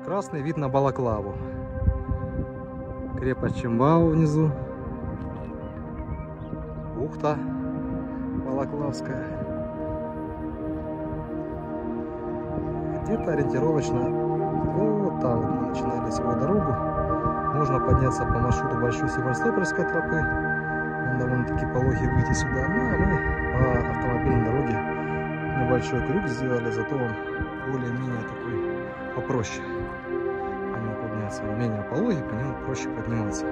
Прекрасный вид на Балаклаву. Крепость Чимбао внизу. Бухта Балаклавская. Где-то ориентировочно вот там вот мы начинали свою дорогу. Можно подняться по маршруту Большой Севастопольской тропы. Он довольно-таки пологий выйти сюда. Ну а мы по автомобильной дороге небольшой крюк сделали, зато он более-менее такой попроще. По нему подняться. Он менее пологий, по нему проще подниматься.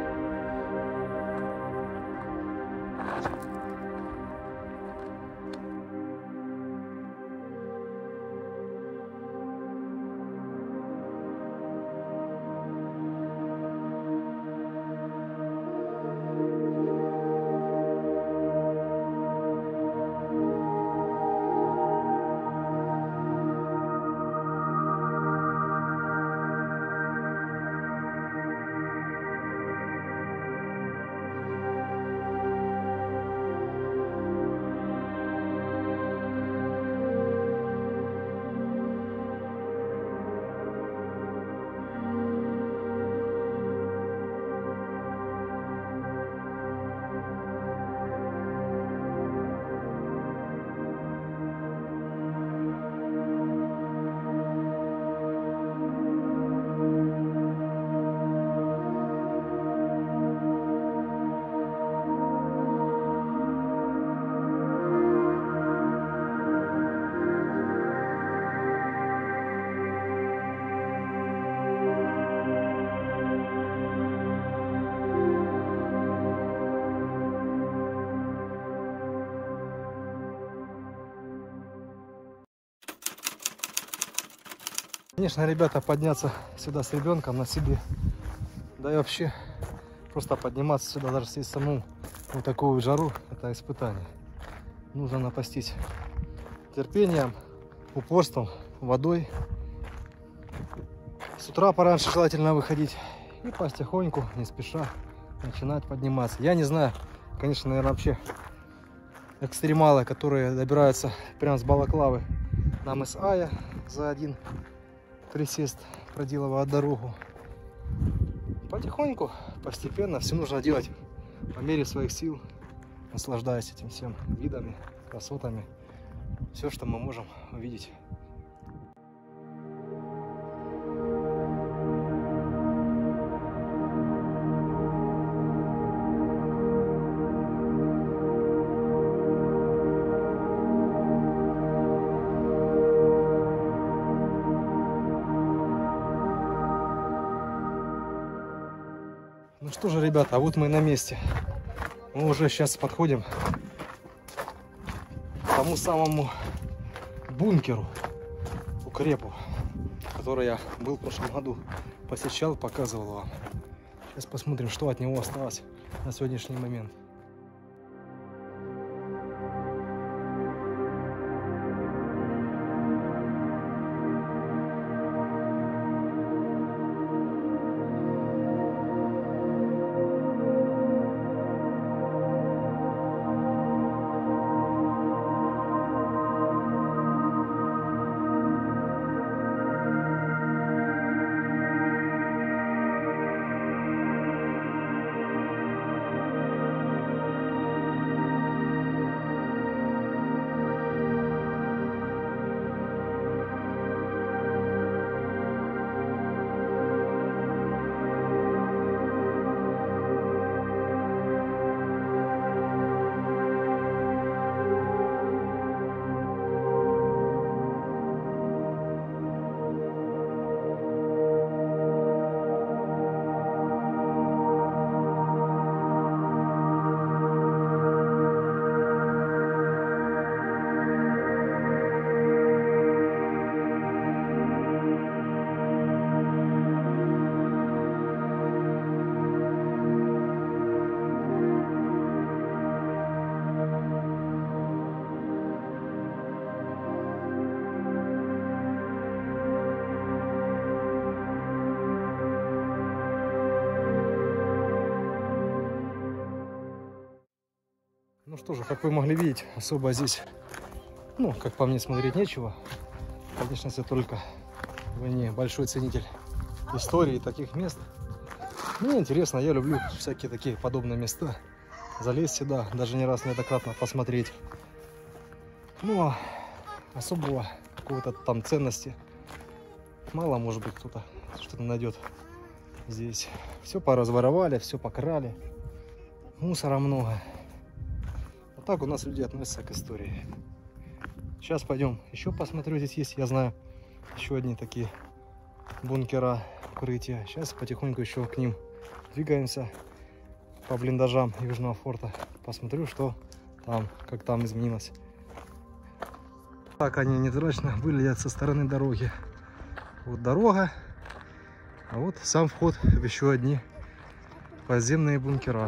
Конечно, ребята, подняться сюда с ребенком на себе, да и вообще просто подниматься сюда, даже здесь саму вот такую жару, это испытание. Нужно напастись терпением, упорством, водой. С утра пораньше желательно выходить и потихоньку, не спеша, начинать подниматься. Я не знаю, конечно, наверное, вообще экстремалы, которые добираются прямо с Балаклавы на мыс Ая за один присест, проделывая дорогу. Потихоньку, постепенно, все нужно делать по мере своих сил, наслаждаясь этим всем видами, красотами, все, что мы можем увидеть. Ну что же, ребята, вот мы и на месте. Мы уже сейчас подходим к тому самому бункеру, укрепу, который я был в прошлом году, посещал, показывал вам. Сейчас посмотрим, что от него осталось на сегодняшний момент. Ну что же, как вы могли видеть, особо здесь, как по мне, смотреть нечего. Конечно, если только вы не большой ценитель истории таких мест. Мне интересно, я люблю всякие такие подобные места. Залезть сюда, даже не раз неоднократно посмотреть. Ну, особого какой-то там ценности мало, может быть, кто-то что-то найдет здесь. Все поразворовали, все покрали. Мусора много. Вот так у нас люди относятся к истории. Сейчас пойдем еще посмотрю. Здесь есть, я знаю, еще одни такие бункера, укрытия. Сейчас потихоньку еще к ним двигаемся по блиндажам Южного форта. Посмотрю, что там, как там изменилось. Так они невзрачно выглядят со стороны дороги. Вот дорога, а вот сам вход в еще одни подземные бункера.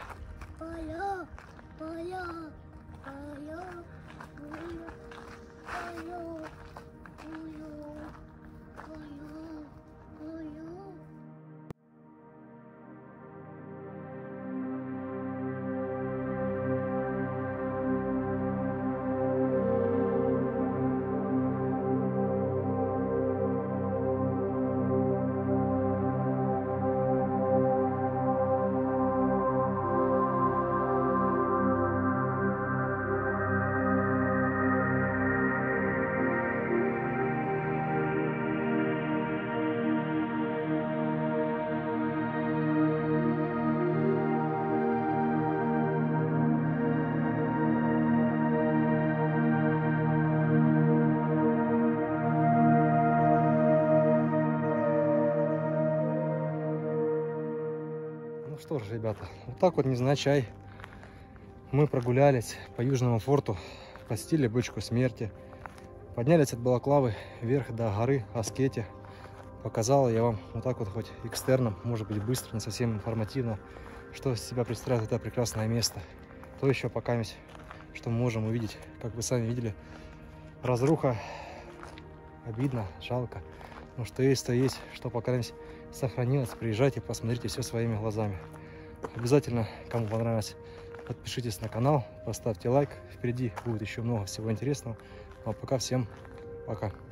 Ну что ж, ребята, вот так вот невзначай мы прогулялись по Южному форту, посетили бочку смерти, поднялись от Балаклавы вверх до горы Аскети. Показал я вам вот так вот, хоть экстерном, может быть быстро, не совсем информативно, что из себя представляет это прекрасное место. То еще пока что мы можем увидеть, как вы сами видели, разруха, обидно, жалко. Но что есть, то есть, что пока сохранилось. Приезжайте, посмотрите все своими глазами. Обязательно, кому понравилось, подпишитесь на канал, поставьте лайк. Впереди будет еще много всего интересного. А пока всем пока.